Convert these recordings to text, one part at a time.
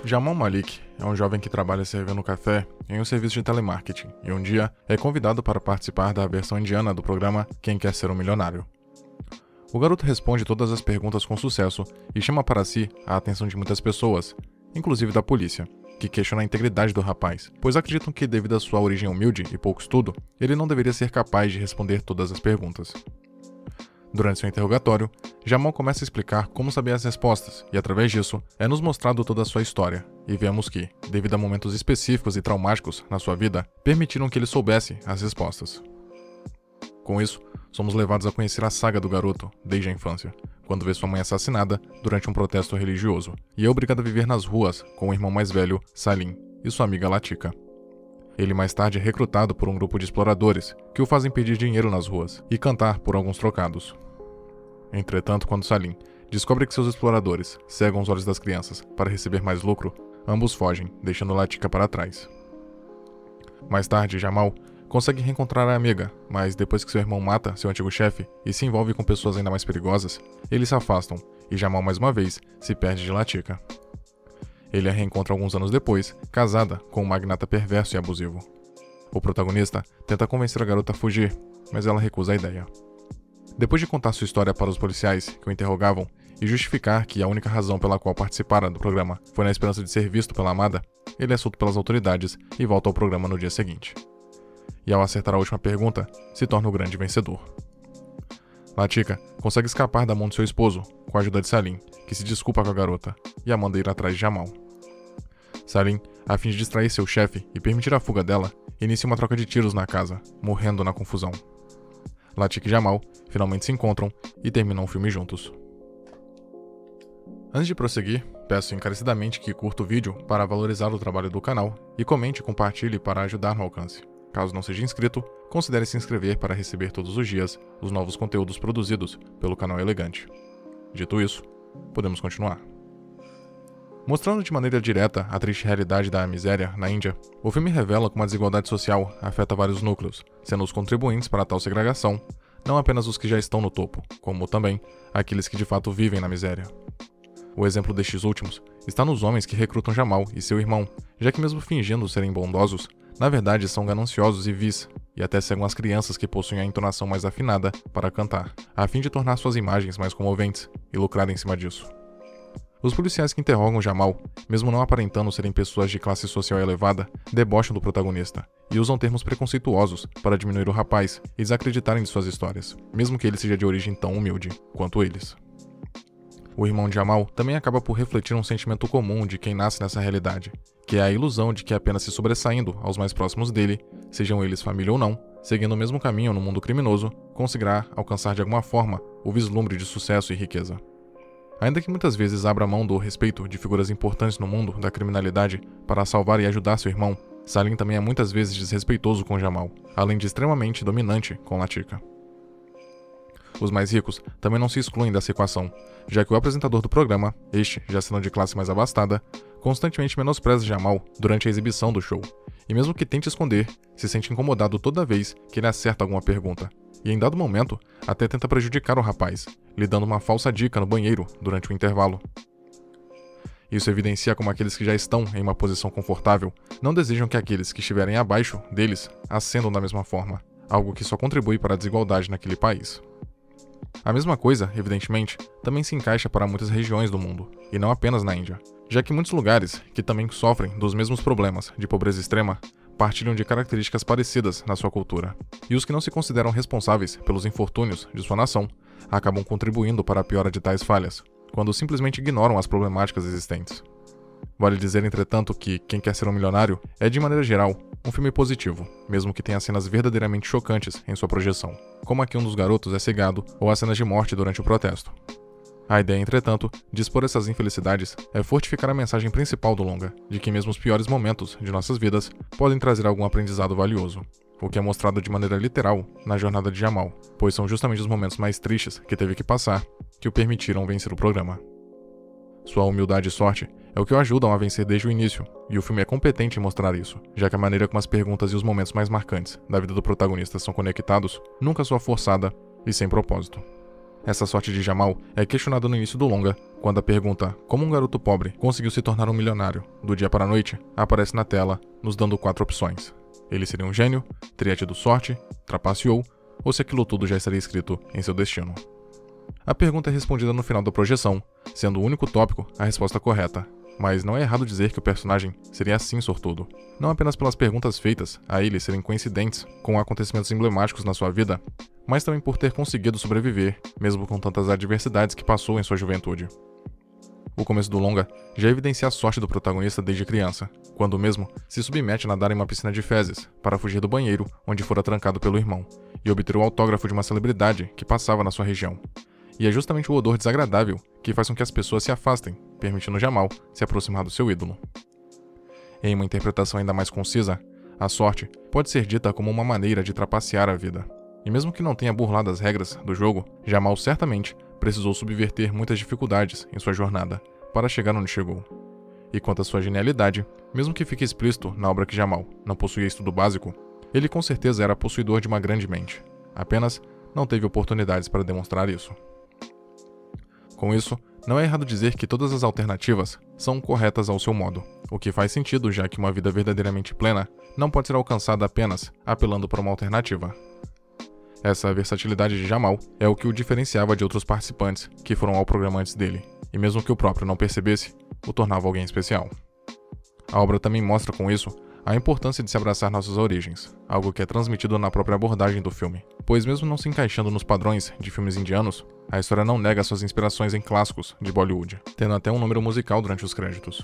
Jamal Malik é um jovem que trabalha servindo café em um serviço de telemarketing e um dia é convidado para participar da versão indiana do programa Quem Quer Ser um Milionário. O garoto responde todas as perguntas com sucesso e chama para si a atenção de muitas pessoas, inclusive da polícia, que questionam a integridade do rapaz, pois acreditam que, devido à sua origem humilde e pouco estudo, ele não deveria ser capaz de responder todas as perguntas. Durante seu interrogatório, Jamal começa a explicar como saber as respostas, e através disso, é nos mostrado toda a sua história, e vemos que, devido a momentos específicos e traumáticos na sua vida, permitiram que ele soubesse as respostas. Com isso, somos levados a conhecer a saga do garoto, desde a infância, quando vê sua mãe assassinada durante um protesto religioso, e é obrigado a viver nas ruas com o irmão mais velho, Salim, e sua amiga Latika. Ele mais tarde é recrutado por um grupo de exploradores, que o fazem pedir dinheiro nas ruas e cantar por alguns trocados. Entretanto, quando Salim descobre que seus exploradores cegam os olhos das crianças para receber mais lucro, ambos fogem, deixando Latika para trás. Mais tarde, Jamal consegue reencontrar a amiga, mas depois que seu irmão mata seu antigo chefe e se envolve com pessoas ainda mais perigosas, eles se afastam e Jamal mais uma vez se perde de Latika. Ele a reencontra alguns anos depois, casada com um magnata perverso e abusivo. O protagonista tenta convencer a garota a fugir, mas ela recusa a ideia. Depois de contar sua história para os policiais que o interrogavam e justificar que a única razão pela qual participara do programa foi na esperança de ser visto pela amada, ele é solto pelas autoridades e volta ao programa no dia seguinte. E ao acertar a última pergunta, se torna o grande vencedor. Latika consegue escapar da mão de seu esposo, com a ajuda de Salim, que se desculpa com a garota, e a manda ir atrás de Jamal. Salim, a fim de distrair seu chefe e permitir a fuga dela, inicia uma troca de tiros na casa, morrendo na confusão. Latika e Jamal finalmente se encontram e terminam o filme juntos. Antes de prosseguir, peço encarecidamente que curta o vídeo para valorizar o trabalho do canal e comente e compartilhe para ajudar no alcance. Caso não seja inscrito, considere se inscrever para receber todos os dias os novos conteúdos produzidos pelo canal Elegante. Dito isso, podemos continuar. Mostrando de maneira direta a triste realidade da miséria na Índia, o filme revela como a desigualdade social afeta vários núcleos, sendo os contribuintes para tal segregação não apenas os que já estão no topo, como também aqueles que de fato vivem na miséria. O exemplo destes últimos está nos homens que recrutam Jamal e seu irmão, já que mesmo fingindo serem bondosos, na verdade são gananciosos e vis, e até cegam as crianças que possuem a entonação mais afinada para cantar, a fim de tornar suas imagens mais comoventes e lucrar em cima disso. Os policiais que interrogam Jamal, mesmo não aparentando serem pessoas de classe social elevada, debocham do protagonista e usam termos preconceituosos para diminuir o rapaz e desacreditarem de suas histórias, mesmo que ele seja de origem tão humilde quanto eles. O irmão de Jamal também acaba por refletir um sentimento comum de quem nasce nessa realidade, que é a ilusão de que apenas se sobressaindo aos mais próximos dele, sejam eles família ou não, seguindo o mesmo caminho no mundo criminoso, conseguirá alcançar de alguma forma o vislumbre de sucesso e riqueza. Ainda que muitas vezes abra mão do respeito de figuras importantes no mundo da criminalidade para salvar e ajudar seu irmão, Salim também é muitas vezes desrespeitoso com Jamal, além de extremamente dominante com Latika. Os mais ricos também não se excluem dessa equação, já que o apresentador do programa, este já sendo de classe mais abastada, constantemente menospreza Jamal durante a exibição do show, e mesmo que tente esconder, se sente incomodado toda vez que ele acerta alguma pergunta, e em dado momento até tenta prejudicar o rapaz, lhe dando uma falsa dica no banheiro durante o intervalo. Isso evidencia como aqueles que já estão em uma posição confortável não desejam que aqueles que estiverem abaixo deles ascendam da mesma forma, algo que só contribui para a desigualdade naquele país. A mesma coisa, evidentemente, também se encaixa para muitas regiões do mundo, e não apenas na Índia, já que muitos lugares, que também sofrem dos mesmos problemas de pobreza extrema, partilham de características parecidas na sua cultura, e os que não se consideram responsáveis pelos infortúnios de sua nação acabam contribuindo para a piora de tais falhas, quando simplesmente ignoram as problemáticas existentes. Vale dizer, entretanto, que Quem Quer Ser um Milionário é, de maneira geral, um filme positivo, mesmo que tenha cenas verdadeiramente chocantes em sua projeção, como a que um dos garotos é cegado ou as cenas de morte durante o protesto. A ideia, entretanto, de expor essas infelicidades é fortificar a mensagem principal do longa, de que mesmo os piores momentos de nossas vidas podem trazer algum aprendizado valioso, o que é mostrado de maneira literal na jornada de Jamal, pois são justamente os momentos mais tristes que teve que passar que o permitiram vencer o programa. Sua humildade e sorte é o que o ajudam a vencer desde o início, e o filme é competente em mostrar isso, já que a maneira como as perguntas e os momentos mais marcantes da vida do protagonista são conectados nunca soa forçada e sem propósito. Essa sorte de Jamal é questionada no início do longa, quando a pergunta como um garoto pobre conseguiu se tornar um milionário do dia para a noite aparece na tela, nos dando 4 opções. Ele seria um gênio, teria tido sorte, trapaceou, ou se aquilo tudo já estaria escrito em seu destino. A pergunta é respondida no final da projeção, sendo o único tópico a resposta correta, mas não é errado dizer que o personagem seria assim sortudo. Não apenas pelas perguntas feitas a ele serem coincidentes com acontecimentos emblemáticos na sua vida, mas também por ter conseguido sobreviver, mesmo com tantas adversidades que passou em sua juventude. O começo do longa já evidencia a sorte do protagonista desde criança, quando mesmo se submete a nadar em uma piscina de fezes para fugir do banheiro onde fora trancado pelo irmão, e obter o autógrafo de uma celebridade que passava na sua região. E é justamente o odor desagradável que faz com que as pessoas se afastem, permitindo Jamal se aproximar do seu ídolo. Em uma interpretação ainda mais concisa, a sorte pode ser dita como uma maneira de trapacear a vida. E mesmo que não tenha burlado as regras do jogo, Jamal certamente precisou subverter muitas dificuldades em sua jornada para chegar onde chegou. E quanto à sua genialidade, mesmo que fique explícito na obra que Jamal não possuía estudo básico, ele com certeza era possuidor de uma grande mente. Apenas não teve oportunidades para demonstrar isso. Com isso, não é errado dizer que todas as alternativas são corretas ao seu modo, o que faz sentido já que uma vida verdadeiramente plena não pode ser alcançada apenas apelando para uma alternativa. Essa versatilidade de Jamal é o que o diferenciava de outros participantes que foram ao programa antes dele, e mesmo que o próprio não percebesse, o tornava alguém especial. A obra também mostra com isso a importância de se abraçar nossas origens, algo que é transmitido na própria abordagem do filme, pois mesmo não se encaixando nos padrões de filmes indianos, a história não nega suas inspirações em clássicos de Bollywood, tendo até um número musical durante os créditos.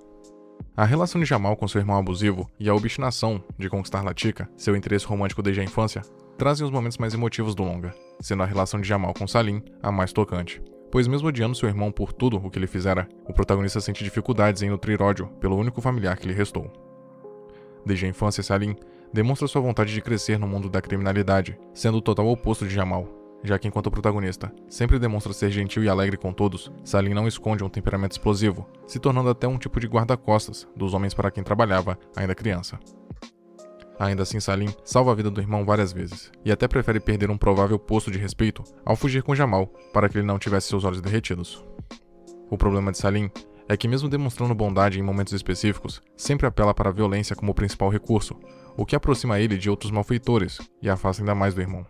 A relação de Jamal com seu irmão abusivo e a obstinação de conquistar Latika, seu interesse romântico desde a infância, trazem os momentos mais emotivos do longa, sendo a relação de Jamal com Salim a mais tocante, pois mesmo odiando seu irmão por tudo o que ele fizera, o protagonista sente dificuldades em nutrir ódio pelo único familiar que lhe restou. Desde a infância, Salim demonstra sua vontade de crescer no mundo da criminalidade, sendo o total oposto de Jamal, já que enquanto o protagonista sempre demonstra ser gentil e alegre com todos, Salim não esconde um temperamento explosivo, se tornando até um tipo de guarda-costas dos homens para quem trabalhava ainda criança. Ainda assim, Salim salva a vida do irmão várias vezes, e até prefere perder um provável posto de respeito ao fugir com Jamal para que ele não tivesse seus olhos derretidos. O problema de Salim é que mesmo demonstrando bondade em momentos específicos, sempre apela para a violência como principal recurso, o que aproxima ele de outros malfeitores e afasta ainda mais do irmão.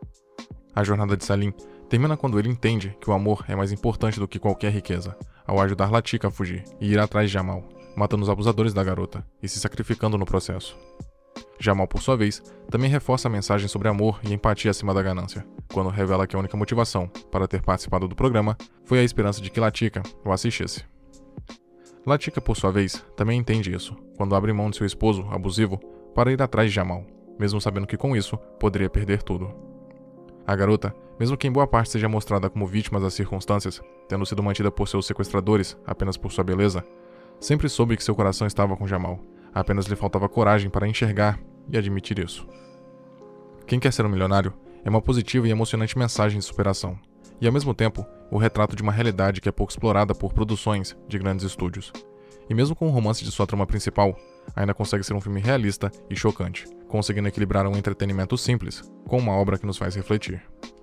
A jornada de Salim termina quando ele entende que o amor é mais importante do que qualquer riqueza, ao ajudar Latika a fugir e ir atrás de Jamal, matando os abusadores da garota e se sacrificando no processo. Jamal, por sua vez, também reforça a mensagem sobre amor e empatia acima da ganância, quando revela que a única motivação para ter participado do programa foi a esperança de que Latika o assistisse. Latika, por sua vez, também entende isso, quando abre mão de seu esposo abusivo para ir atrás de Jamal, mesmo sabendo que com isso poderia perder tudo. A garota, mesmo que em boa parte seja mostrada como vítima das circunstâncias, tendo sido mantida por seus sequestradores apenas por sua beleza, sempre soube que seu coração estava com Jamal, apenas lhe faltava coragem para enxergar e admitir isso. Quem quer ser um milionário é uma positiva e emocionante mensagem de superação, e ao mesmo tempo, o retrato de uma realidade que é pouco explorada por produções de grandes estúdios. E mesmo com o romance de sua trama principal, ainda consegue ser um filme realista e chocante, conseguindo equilibrar um entretenimento simples com uma obra que nos faz refletir.